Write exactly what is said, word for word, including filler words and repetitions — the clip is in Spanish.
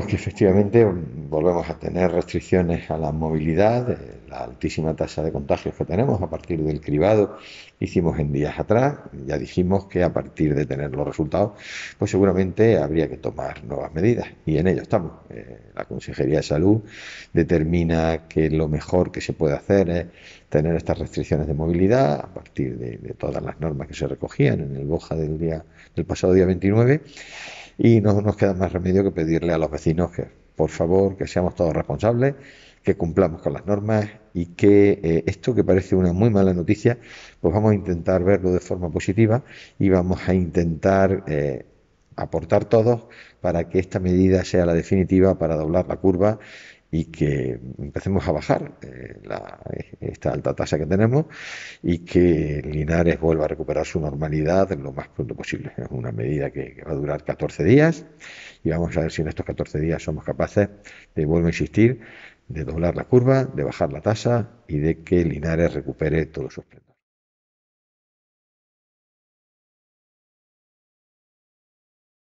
pues que efectivamente volvemos a tener restricciones a la movilidad, eh, la altísima tasa de contagios que tenemos a partir del cribado que hicimos en días atrás. Ya dijimos que a partir de tener los resultados, pues seguramente habría que tomar nuevas medidas y en ello estamos. Eh, la Consejería de Salud determina que lo mejor que se puede hacer es tener estas restricciones de movilidad a partir de, de todas las normas que se recogían en el BOJA del día del pasado día veintinueve. Y no nos queda más remedio que pedirle a los vecinos que, por favor, que seamos todos responsables, que cumplamos con las normas y que eh, esto que parece una muy mala noticia, pues vamos a intentar verlo de forma positiva y vamos a intentar eh, aportar todos para que esta medida sea la definitiva para doblar la curva y que empecemos a bajar eh, la, esta alta tasa que tenemos y que Linares vuelva a recuperar su normalidad lo más pronto posible. Es una medida que, que va a durar catorce días y vamos a ver si en estos catorce días somos capaces de, vuelvo a insistir, de doblar la curva, de bajar la tasa y de que Linares recupere todo su esplendor.